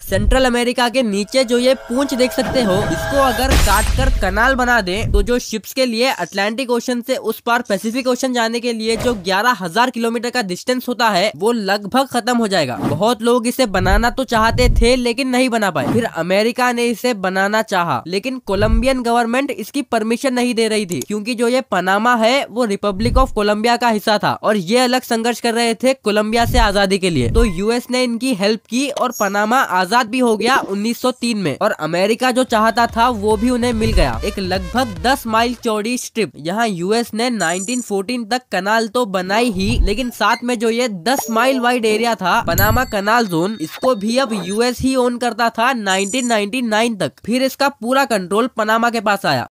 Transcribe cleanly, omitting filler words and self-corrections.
Central America के नीचे जो ये पूंछ देख सकते हो, इसको अगर काट कर कनाल बना दे तो जो शिप्स के लिए अटलांटिक ओशन से उस पार पैसिफिक ओशन जाने के लिए जो 11,000 किलोमीटर का डिस्टेंस होता है वो लगभग खत्म हो जाएगा। बहुत लोग इसे बनाना तो चाहते थे लेकिन नहीं बना पाए। फिर अमेरिका ने इसे बनाना चाहा, लेकिन कोलंबियन गवर्नमेंट इसकी परमिशन नहीं दे रही थी, क्योंकि जो ये पनामा है वो रिपब्लिक ऑफ कोलंबिया का हिस्सा था और ये अलग संघर्ष कर रहे थे कोलंबिया से आजादी के लिए। तो यूएस ने इनकी हेल्प की और पनामा आजाद भी हो गया 1903 में। और अमेरिका जो चाहता था वो भी उन्हें मिल गया, एक लगभग 10 माइल चौड़ी स्ट्रिप। यहाँ यूएस ने 1914 तक कनाल तो बनाई ही, लेकिन साथ में जो ये 10 माइल वाइड एरिया था पनामा कनाल जोन, इसको भी अब यूएस ही ओन करता था 1999 तक। फिर इसका पूरा कंट्रोल पनामा के पास आया।